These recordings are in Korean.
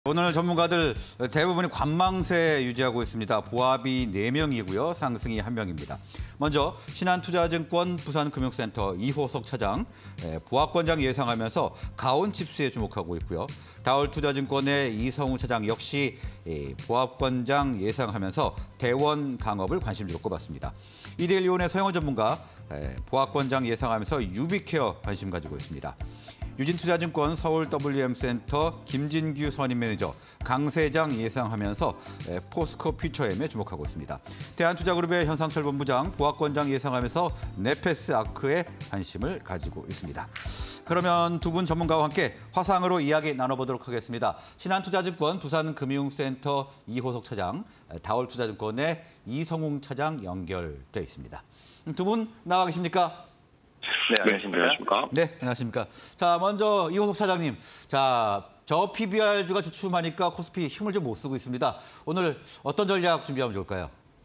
오늘 전문가들 대부분이 관망세 유지하고 있습니다. 보합이 4명이고요. 상승이 1명입니다. 먼저 신한투자증권 부산금융센터 이호석 차장, 보합권장 예상하면서 가온칩스에 주목하고 있고요. 다올투자증권의 이성우 차장 역시 보합권장 예상하면서 대원강업을 관심주로 꼽았습니다. 이데일리온의 서영원 전문가, 보합권장 예상하면서 유비케어 관심 가지고 있습니다. 유진투자증권 서울 WM센터 김진규 선임 매니저, 강세장 예상하면서 포스코 퓨처엠에 주목하고 있습니다. 대한투자그룹의 현상철 본부장, 보합권장 예상하면서 네페스 아크에 관심을 가지고 있습니다. 그러면 두 분 전문가와 함께 화상으로 이야기 나눠보도록 하겠습니다. 신한투자증권 부산금융센터 이호석 차장, 다올투자증권의 이성웅 차장 연결돼 있습니다. 두 분 나와 계십니까? 네, 안녕하십니까? 네, 안녕하십니까? 자, 먼저 이호석 차장님. 자, 저 PBR주가 주춤하니까 코스피 힘을 좀 못 쓰고 있습니다. 오늘 어떤 전략 준비하면 좋을까요?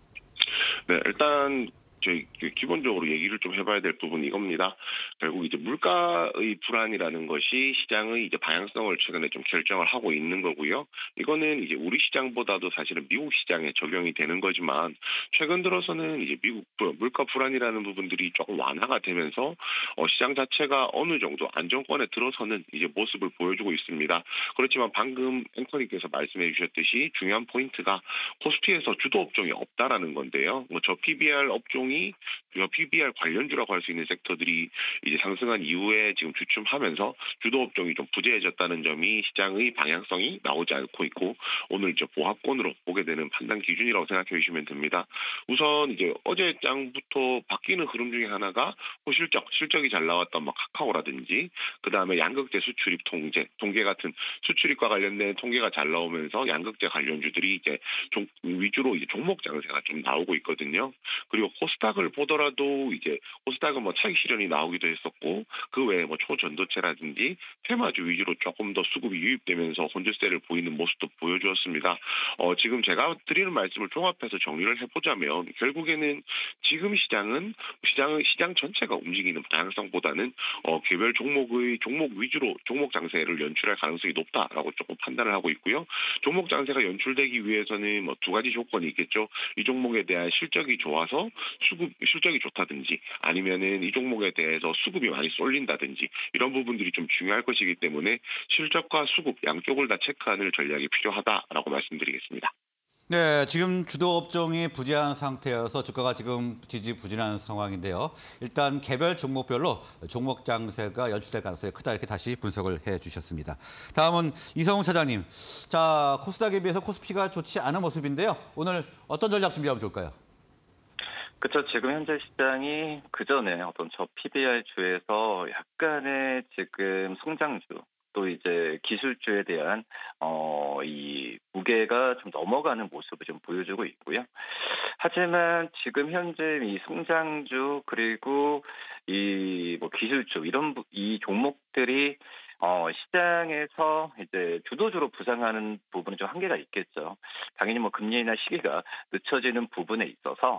네, 일단 저희 기본적으로 얘기를 좀 해봐야 될 부분이 이겁니다. 결국 이제 물가의 불안이라는 것이 시장의 이제 방향성을 최근에 좀 결정을 하고 있는 거고요. 이거는 이제 우리 시장보다도 사실은 미국 시장에 적용이 되는 거지만 최근 들어서는 이제 미국 물가 불안이라는 부분들이 조금 완화가 되면서 시장 자체가 어느 정도 안정권에 들어서는 이제 모습을 보여주고 있습니다. 그렇지만 방금 앵커님께서 말씀해 주셨듯이 중요한 포인트가 코스피에서 주도 업종이 없다라는 건데요. 저 PBR 업종이 PBR 관련주라고 할 수 있는 섹터들이 이제 상승한 이후에 지금 주춤하면서 주도 업종이 좀 부재해졌다는 점이 시장의 방향성이 나오지 않고 있고 오늘 이제 보합권으로 보게 되는 판단 기준이라고 생각해 주시면 됩니다. 우선 이제 어제장부터 바뀌는 흐름 중에 하나가 실적이 잘 나왔던 뭐 카카오라든지 그다음에 양극재 수출입 통계 같은 수출입과 관련된 통계가 잘 나오면서 양극재 관련주들이 이제 위주로 이제 종목 장세가 좀 나오고 있거든요. 그리고 코스닥을 보더라도 이제 코스닥은 뭐 차익 실현이 나오기도 했었고 그 외에 뭐 초전도체라든지 테마주 위주로 조금 더 수급이 유입되면서 혼조세를 보이는 모습도 보여주었습니다. 지금 제가 드리는 말씀을 종합해서 정리를 해보자면 결국에는 지금 시장 전체가 움직이는 방향성보다는 개별 종목 위주로 종목 장세를 연출할 가능성이 높다라고 조금 판단을 하고 있고요. 종목 장세가 연출되기 위해서는 뭐 두 가지 조건이 있겠죠. 이 종목에 대한 실적이 좋아서 실적이 좋다든지 아니면은 이 종목에 대해서 수급이 많이 쏠린다든지 이런 부분들이 좀 중요할 것이기 때문에 실적과 수급 양쪽을 다 체크하는 전략이 필요하다라고 말씀드리겠습니다. 네, 지금 주도 업종이 부재한 상태여서 주가가 지금 지지부진한 상황인데요. 일단 개별 종목별로 종목 장세가 연출될 가능성이 크다 이렇게 다시 분석을 해주셨습니다. 다음은 이성웅 차장님. 자, 코스닥에 비해서 코스피가 좋지 않은 모습인데요. 오늘 어떤 전략 준비하면 좋을까요? 그렇죠. 지금 현재 시장이 그전에 어떤 저 PBR 주에서 약간의 지금 성장주 또 이제 기술주에 대한 이 무게가 좀 넘어가는 모습을 좀 보여주고 있고요. 하지만 지금 현재 이 성장주 그리고 이 뭐 기술주 이 종목들이 시장에서 이제 주도주로 부상하는 부분은 좀 한계가 있겠죠. 당연히 뭐 금리 인하 시기가 늦춰지는 부분에 있어서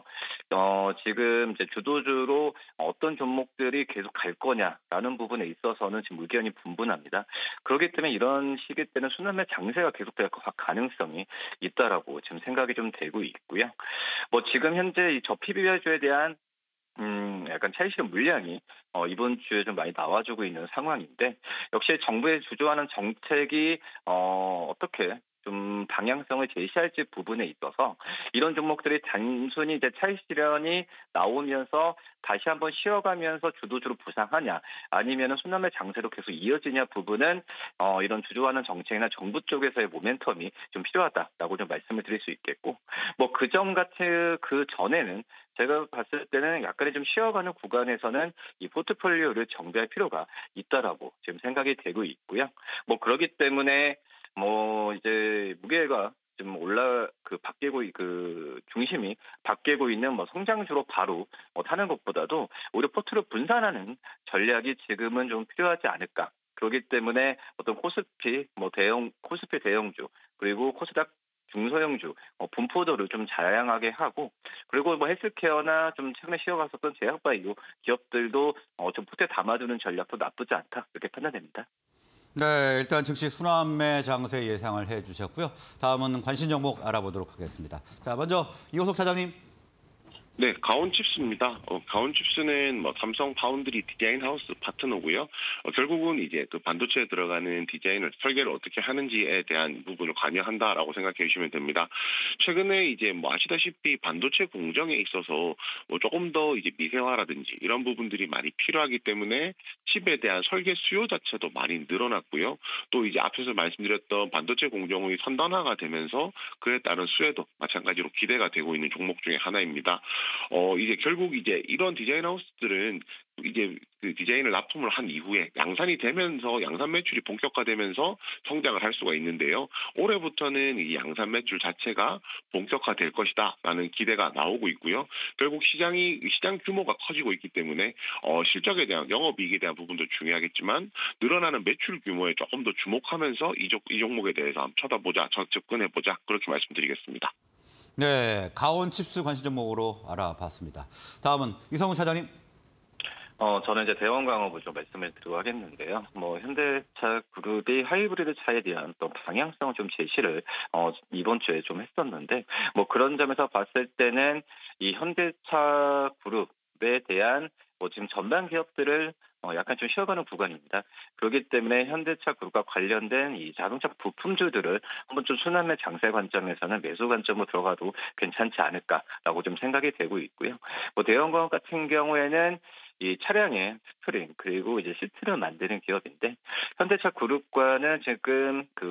지금 이제 주도주로 어떤 종목들이 계속 갈 거냐라는 부분에 있어서는 지금 의견이 분분합니다. 그렇기 때문에 이런 시기 때는 순환매 장세가 계속될 가능성이 있다라고 지금 생각이 좀 되고 있고요. 뭐 지금 현재 저 PBR주에 대한 약간 차익 실현 물량이 이번 주에 좀 많이 나와주고 있는 상황인데 역시 정부의 주도하는 정책이 어떻게 좀 방향성을 제시할지 부분에 있어서 이런 종목들이 단순히 이제 차익 실현이 나오면서 다시 한번 쉬어가면서 주도주로 부상하냐 아니면은 순환매 장세로 계속 이어지냐 부분은 이런 주도하는 정책이나 정부 쪽에서의 모멘텀이 좀 필요하다라고 좀 말씀을 드릴 수 있겠고 뭐 그 전에는 제가 봤을 때는 약간의 좀 쉬어가는 구간에서는 이 포트폴리오를 정비할 필요가 있다라고 지금 생각이 되고 있고요. 뭐 그렇기 때문에 뭐 이제 무게가 좀 바뀌고 중심이 바뀌고 있는 뭐 성장주로 바로 타는 것보다도 오히려 포트를 분산하는 전략이 지금은 좀 필요하지 않을까. 그렇기 때문에 어떤 코스피 대형주 그리고 코스닥 중소형주 분포도를 좀 다양하게 하고 그리고 뭐 헬스케어나 좀 최근에 쉬어갔었던 제약바이오 기업들도 좀 포트에 담아두는 전략도 나쁘지 않다 이렇게 판단됩니다. 네, 일단 즉시 순환매 장세 예상을 해주셨고요. 다음은 관심 종목 알아보도록 하겠습니다. 자, 먼저 이호석 차장님. 네, 가온칩스입니다. 가온칩스는 삼성 파운드리 디자인 하우스 파트너고요. 결국은 이제 그 반도체에 들어가는 디자인을 설계를 어떻게 하는지에 대한 부분을 관여한다라고 생각해 주시면 됩니다. 최근에 이제 아시다시피 반도체 공정에 있어서 조금 더 이제 미세화라든지 이런 부분들이 많이 필요하기 때문에 칩에 대한 설계 수요 자체도 많이 늘어났고요. 또 이제 앞에서 말씀드렸던 반도체 공정의 선단화가 되면서 그에 따른 수혜도 마찬가지로 기대가 되고 있는 종목 중에 하나입니다. 이제 결국 이제 이런 디자인 하우스들은 이제 그 디자인을 납품을 한 이후에 양산이 되면서 양산 매출이 본격화되면서 성장을 할 수가 있는데요. 올해부터는 이 양산 매출 자체가 본격화될 것이다라는 기대가 나오고 있고요. 결국 시장 규모가 커지고 있기 때문에 실적에 대한 영업이익에 대한 부분도 중요하겠지만 늘어나는 매출 규모에 조금 더 주목하면서 이 종목에 대해서 한번 쳐다보자, 접근해보자 그렇게 말씀드리겠습니다. 네, 가온칩스 관심 종목으로 알아봤습니다. 다음은 이성훈 차장님. 저는 이제 대원광업을 좀 말씀을 드리고 하겠는데요. 현대차 그룹이 하이브리드 차에 대한 또 방향성을 좀 제시를 이번 주에 좀 했었는데 그런 점에서 봤을 때는 이 현대차 그룹에 대한 지금 전반 기업들을 약간 좀 쉬어가는 구간입니다. 그렇기 때문에 현대차 그룹과 관련된 이 자동차 부품주들을 한번 좀 순환매 장세 관점에서는 매수 관점으로 들어가도 괜찮지 않을까라고 좀 생각이 되고 있고요. 대형광업 같은 경우에는 이 차량의 스프링 그리고 이제 시트를 만드는 기업인데 현대차 그룹과는 지금 그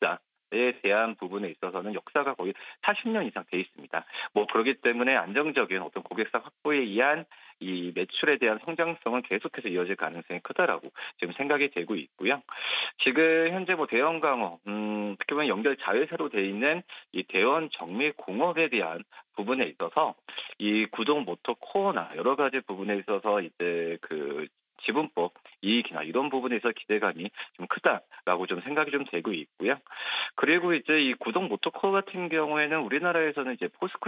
고객사에 대한 부분에 있어서는 역사가 거의 40년 이상 돼 있습니다. 그렇기 때문에 안정적인 어떤 고객사 확보에 의한 이 매출에 대한 성장성은 계속해서 이어질 가능성이 크다라고 지금 생각이 되고 있고요. 지금 현재 대원 강호, 어떻게 보면 연결 자회사로 돼 있는 이 대원 정밀공업에 대한 부분에 있어서 이 구동 모터 코어나 여러 가지 부분에 있어서 이제 그 지분법 이익이나 이런 부분에서 기대감이 좀 크다라고 좀 생각이 좀 되고 있고요. 그리고 이제 이 구동 모터코어 같은 경우에는 우리나라에서는 이제 포스코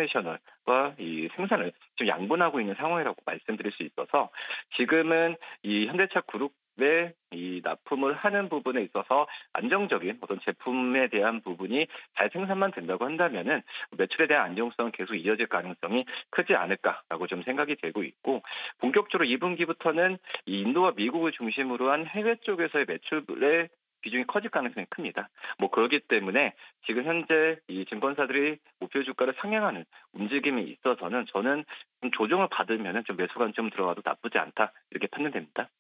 인터내셔널과 이 생산을 좀 양분하고 있는 상황이라고 말씀드릴 수 있어서 지금은 이 현대차 그룹의 이 납품을 하는 부분에 있어서 안정적인 어떤 제품에 대한 부분이 잘 생산만 된다고 한다면은 매출에 대한 안정성은 계속 이어질 가능성이 크지 않을까라고 좀 생각이 되고 있고 본격적으로 2분기부터는 이 인도와 미국을 중심으로 한 해외 쪽에서의 매출의 비중이 커질 가능성이 큽니다. 그렇기 때문에 지금 현재 이 증권사들이 목표 주가를 상향하는 움직임이 있어서는 저는 좀 조정을 받으면은 좀 매수 관점 들어가도 나쁘지 않다 이렇게 판단됩니다.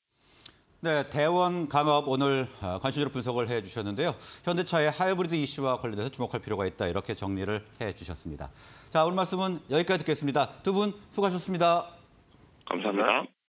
네, 대원광업 오늘 관심주로 분석을 해주셨는데요. 현대차의 하이브리드 이슈와 관련해서 주목할 필요가 있다 이렇게 정리를 해주셨습니다. 자, 오늘 말씀은 여기까지 듣겠습니다. 두 분 수고하셨습니다. 감사합니다.